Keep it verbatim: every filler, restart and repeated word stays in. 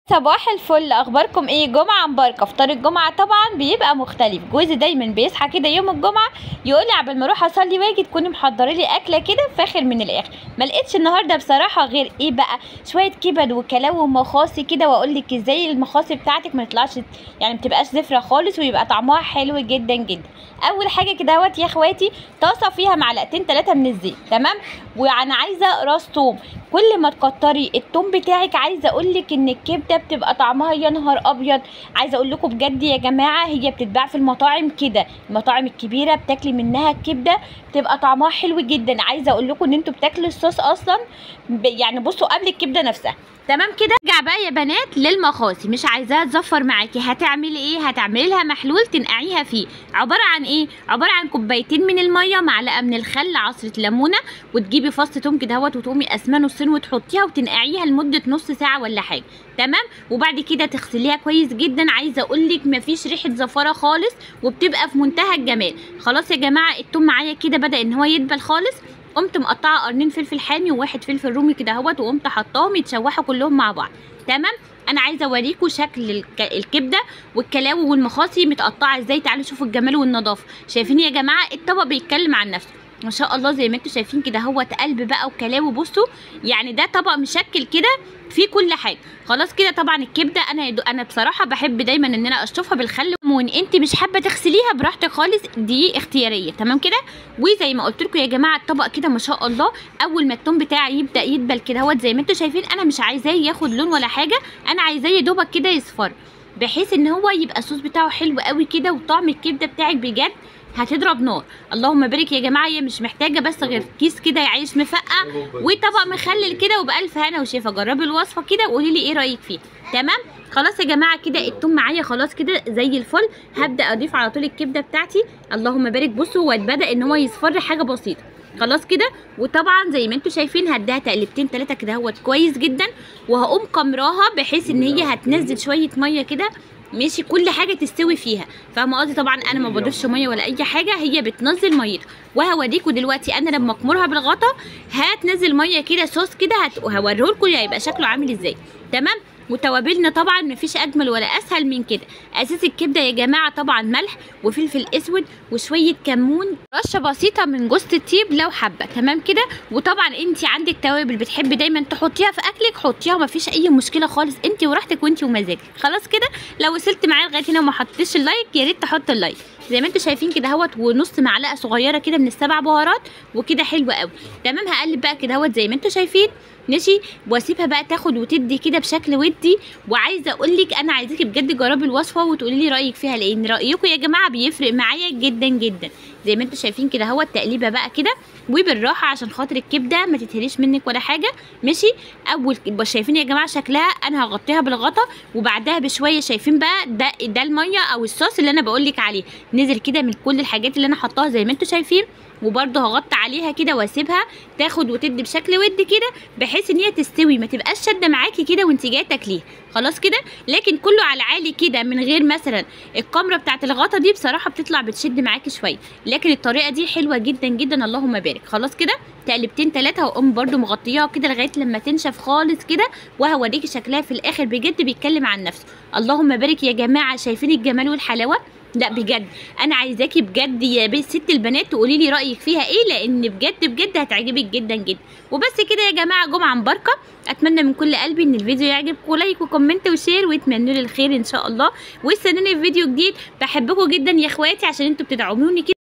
صباح الفل، اخباركم ايه؟ جمعه مباركه. فطار الجمعه طبعا بيبقى مختلف. جوزي دايما بيصحى كده يوم الجمعه يقول لي عبال ما اروح اصلي واجي تكوني محضره لي اكله كده فاخر من الاخر. ما لقيتش النهارده بصراحه غير ايه بقى، شويه كبد وكلاوي ومخاصي كده، واقول لك ازاي المخاصي بتاعتك ما تطلعش يعني ما تبقاش زفره خالص ويبقى طعمها حلو جدا جدا. اول حاجه كده اهوت يا اخواتي، طاسه فيها معلقتين ثلاثه من الزيت، تمام؟ وانا عايزه راس توم. كل ما تكتري التوم بتاعك عايزه اقول لك ان الكبده بتبقى طعمها يا نهار ابيض. عايزه اقول لكم بجد يا جماعه، هي بتتباع في المطاعم كده، المطاعم الكبيره بتاكلي منها الكبده بتبقى طعمها حلو جدا. عايزه اقول لكم ان انتوا بتاكلوا الصوص اصلا يعني بصوا قبل الكبده نفسها، تمام كده. ارجع بقى يا بنات للمخاصي، مش عايزاها تزفر معاكي. هتعملي ايه؟ هتعملي لها محلول تنقعيها فيه، عباره عن ايه؟ عباره عن كوبايتين من الميه، معلقه من الخل، عصره ليمونه، وتجيبي فص توم كده اهوت وتقومي قسماه نصين وتحطيها وتنقعيها لمده نص ساعه ولا حاجه، تمام؟ وبعد كده تغسليها كويس جدا. عايزه اقول لك مفيش ريحه زفاره خالص وبتبقى في منتهى الجمال. خلاص يا جماعه، التوم معايا كده بدا ان هو يدبل خالص. قمت مقطعه قرنين فلفل حامي وواحد فلفل رومي كده اهوت، وقمت حطاهم يتشوحوا كلهم مع بعض، تمام؟ انا عايزه اوريكم شكل الكبده والكلاوي والمخاصي متقطعه ازاي. تعالوا شوفوا الجمال والنظافه. شايفين يا جماعه الطبق بيتكلم عن نفسه ما شاء الله، زي ما انتم شايفين كده اهوت قلب بقى وكلاوي. بصوا يعني ده طبق مشكل كده فيه كل حاجه. خلاص كده. طبعا الكبده انا يدو انا بصراحه بحب دايما ان انا اشطفها بالخل، وان انت مش حابه تغسليها براحتك خالص، دي اختياريه، تمام كده. وزي ما قلت لكم يا جماعه الطبق كده ما شاء الله، اول ما التوم بتاعي يبدا يدبل كده اهوت زي ما انتم شايفين، انا مش عايزاه ياخد لون ولا حاجه، انا عايزاه يا دوبك كده يصفر، بحيث ان هو يبقى الصوص بتاعه حلو قوي كده، وطعم الكبده بتاعك بجد هتضرب نار. اللهم بارك يا جماعه. هي مش محتاجه بس غير كيس كده يعيش مفقع وطبق مخلل كده، وبالف هنا وشفا. جربي الوصفه كده وقولي لي ايه رايك فيها، تمام؟ خلاص يا جماعه كده التوم معايا خلاص كده زي الفل. هبدا اضيف على طول الكبده بتاعتي. اللهم بارك. بصوا هو بدا ان هو يصفر حاجه بسيطه، خلاص كده. وطبعا زي ما انتم شايفين هديها تقلبتين ثلاثه كده اهوت كويس جدا، وهقوم قمراها بحيث ان هي هتنزل شويه ميه كده، ماشي؟ كل حاجه تستوي فيها، فاهمه قصدي؟ طبعا انا ما بضيفش ميه ولا اي حاجه، هي بتنزل ميتها. وهوريكم دلوقتي انا لما اكمرها بالغطا هتنزل ميه كده صوص كده، هوريهولكم هيبقى شكله عامل ازاي، تمام؟ وتوابلنا طبعا مفيش اجمل ولا اسهل من كده. اساس الكبده يا جماعه طبعا ملح وفلفل اسود وشويه كمون، رشه بسيطه من جوز الطيب لو حابه، تمام كده. وطبعا انت عندك توابل بتحبي دايما تحطيها في اكلك، حطيها مفيش اي مشكله خالص، انت وراحتك وانت ومزاجك. خلاص كده. لو وصلت معايا لغايه هنا وما حطيتش اللايك يا ريت تحط اللايك زي ما انتم شايفين كده اهوت، ونص معلقه صغيره كده من السبع بهارات وكده حلوه قوي، تمام. هقلب بقى كده اهوت زي ما انتم شايفين، ماشي؟ واسيبها بقى تاخد وتدي كده بشكل ودي. وعايزه اقول لك انا عايزاكي بجد جربي الوصفه وتقولي لي رايك فيها، لان رايكم يا جماعه بيفرق معايا جدا جدا. زي ما انتم شايفين كده اهوت تقليبه بقى كده وبالراحه عشان خاطر الكبده ما تتهريش منك ولا حاجه، ماشي؟ اول شايفين يا جماعه شكلها، انا هغطيها بالغطا وبعدها بشويه شايفين بقى ده ده الميه او الصوص اللي انا بقول لك عليه، نزل كده من كل الحاجات اللي انا حطاها زي ما انتم شايفين. وبرده هغطي عليها كده واسيبها تاخد وتدي بشكل ود كده، بحيث ان هي تستوي ما تبقاش شاده معاكي كده وانت جايه تاكليها، خلاص كده. لكن كله على عالي كده من غير مثلا الكاميرا بتاعه الغطا دي بصراحه بتطلع بتشد معاكي شويه، لكن الطريقه دي حلوه جدا جدا. اللهم بارك. خلاص كده تقلبتين ثلاثه، واقوم برده مغطياها كده لغايه لما تنشف خالص كده، وهوريكي شكلها في الاخر بجد بيتكلم عن نفسه. اللهم بارك يا جماعه. شايفين الجمال والحلاوه؟ لا بجد انا عايزاكي بجد يا بنت ست البنات تقولي لي رايك فيها ايه، لان بجد بجد هتعجبك جدا جدا. وبس كده يا جماعه، جمعه مباركه. اتمنى من كل قلبي ان الفيديو يعجبكم، لايك وكومنت وشير، واتمنوا لي الخير ان شاء الله، واستنوني في فيديو جديد. بحبكم جدا يا اخواتي عشان انتوا بتدعموني كده.